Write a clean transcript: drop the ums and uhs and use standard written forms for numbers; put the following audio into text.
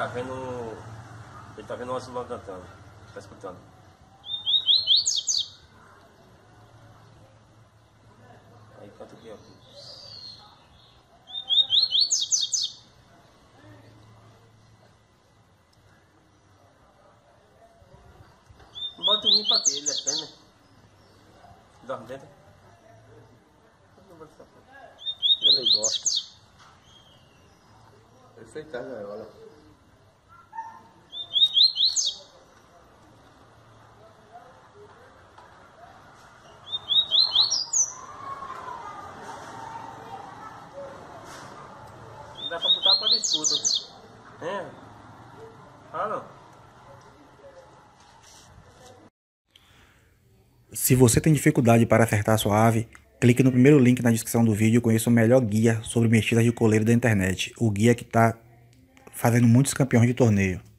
vendo. Ele tá vendo o azulão cantando. Tá escutando. Aí canta aqui, ó. Não bota dormir pra quê? Ele é fêmea. Dorme dentro. Ele gosta. Perfeita, né? Olha. Dá pra botar pra disputa. É? Ah, não. Se você tem dificuldade para acertar sua ave, clique no primeiro link na descrição do vídeo e conheça o melhor guia sobre mexidas de coleiro da internet. O guia que está fazendo muitos campeões de torneio.